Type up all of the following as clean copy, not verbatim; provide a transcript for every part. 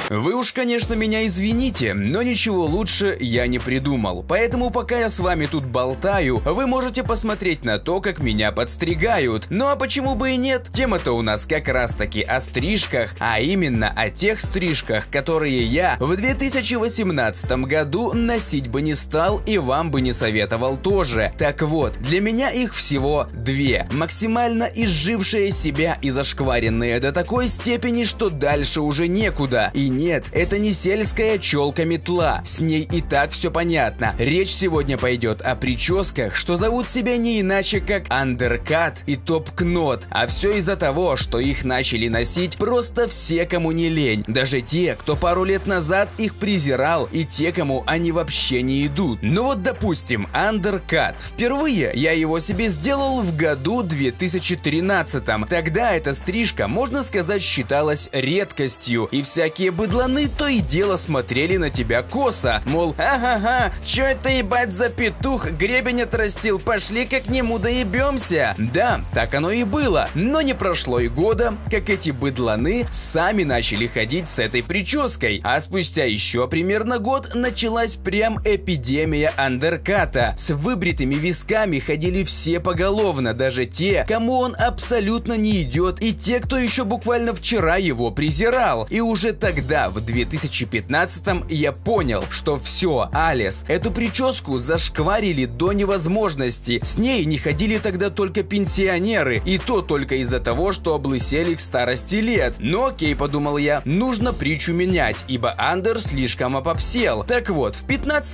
Вы уж, конечно, меня извините, но ничего лучше я не придумал. Поэтому пока я с вами тут болтаю, вы можете посмотреть на то, как меня подстригают. Ну а почему бы и нет? Тема-то у нас как раз таки о стрижках, а именно о тех стрижках, которые я в 2018 году носить бы не стал и вам бы не советовал тоже. Так вот, для меня их всего две. Максимально изжившие себя и зашкваренные до такой степени, что дальше уже некуда. И нет, это не сельская челка-метла, с ней и так все понятно. Речь сегодня пойдет о прическах, что зовут себя не иначе как андеркат и топ-кнот. А все из-за того, что их начали носить просто все, кому не лень. Даже те, кто пару лет назад их презирал, и те, кому они вообще не идут. Ну вот, допустим, андеркат. Впервые я его себе сделал в году 2013. Тогда эта стрижка, можно сказать, считалась редкостью, и всякие быдланы то и дело смотрели на тебя косо. Мол, ага, чё это ебать за петух, гребень отрастил, пошли-ка к нему доебемся. Да, так оно и было, но не прошло и года, как эти быдланы сами начали ходить с этой прической, а спустя еще примерно год началась прям эпидемия андерката. С выбритыми висками ходили все поголовно, даже те, кому он абсолютно не идет, и те, кто еще буквально вчера его презирал. И уже тогда, в 2015-м, я понял, что все, Алис, эту прическу зашкварили до невозможности. С ней не ходили тогда только пенсионеры, и то только из-за того, что облысели к старости лет. Но окей, подумал я, нужно притчу менять, ибо андер слишком опопсел. Так вот, в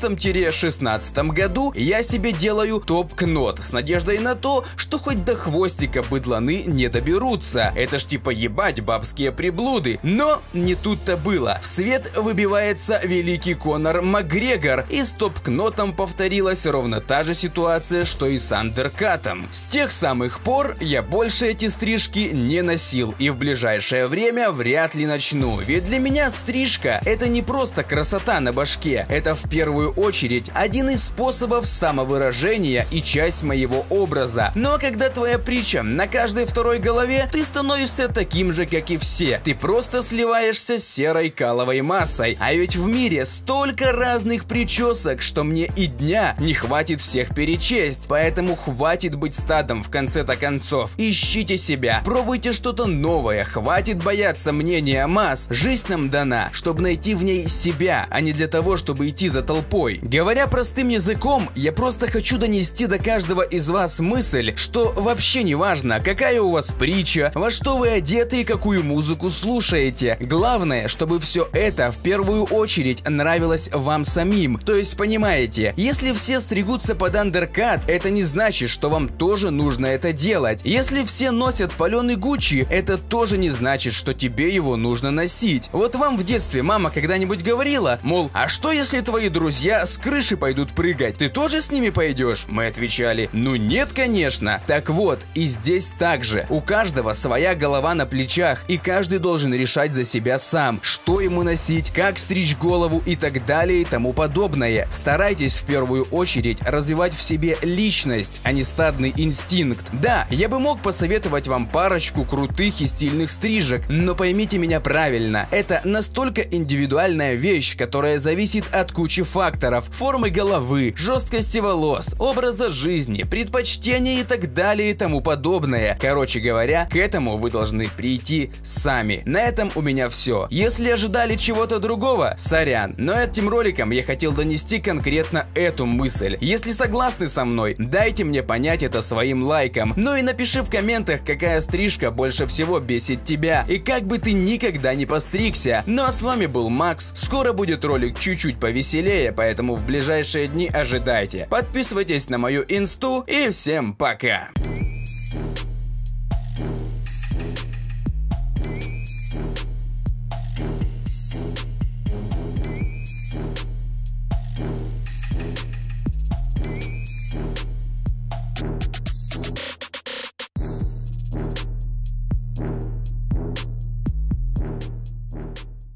15-16 году я себе делаю топ-кнот с надеждой на то, что хоть до хвостика быдланы не доберутся. Это ж типа ебать бабские приблуды. Но не тут-то было. В свет выбивается великий Конор Макгрегор, и с топ-кнотом повторилась ровно та же ситуация, что и с андеркатом. С тех самых пор я больше эти стрижки не носил, и в ближайшее время вряд ли начну. Ведь для меня стрижка — это не просто красота на башке, это в первую очередь один из способов самовыражения и часть моего образа. Но когда твоя притча на каждой второй голове, ты становишься таким же, как и все. Ты просто сливаешься с серой каловой массой. А ведь в мире столько разных причесок, что мне и дня не хватит всех перечесть. Поэтому хватит быть стадом в конце-то концов. Ищите себя, пробуйте что-то новое, хватит бояться мнения масс. Жизнь нам дана, чтобы найти в ней себя, а не для того, чтобы идти за толпой. Говоря простым языком, я просто хочу донести до каждого из вас мысль, что вообще не важно, какая у вас притча, во что вы одеты и какую музыку слушаете. Главное, чтобы все это в первую очередь нравилось вам самим. То есть, понимаете, если все стригутся под андеркат, это не значит, что вам тоже нужно это делать. Если все носят паленый Гуччи, это тоже не значит, что тебе его нужно носить. Вот вам в детстве мама когда-нибудь говорила, мол, а что если твои друзья с крыши пойдут прыгать, ты тоже с ними пойдешь? Мы отвечали, ну нет, конечно. Так вот, и здесь также. У каждого своя голова на плечах, и каждый должен решать за себя сам, что ему носить, как стричь голову и так далее и тому подобное. Старайтесь в первую очередь развивать в себе личность, а не стадный инстинкт. Да, я бы мог посоветовать вам парочку крутых и стильных стрижек, но поймите меня правильно, это настолько индивидуальная вещь, которая зависит от кучи факторов: формы головы, жесткости волос, образа жизни, предпочтения и так далее и тому подобное. Короче говоря, к этому вы должны прийти сами. На этом у меня все. Если ожидали чего-то другого, сорян, но этим роликом я хотел донести конкретно эту мысль. Если согласны со мной, дайте мне понять это своим лайком. Ну и напиши в комментах, какая стрижка больше всего бесит тебя и как бы ты никогда не постригся. Ну а с вами был Макс. Скоро будет ролик чуть-чуть повеселее, поэтому в ближайшие дни ожидайте. Подписывайтесь на мою инсту и всем пока.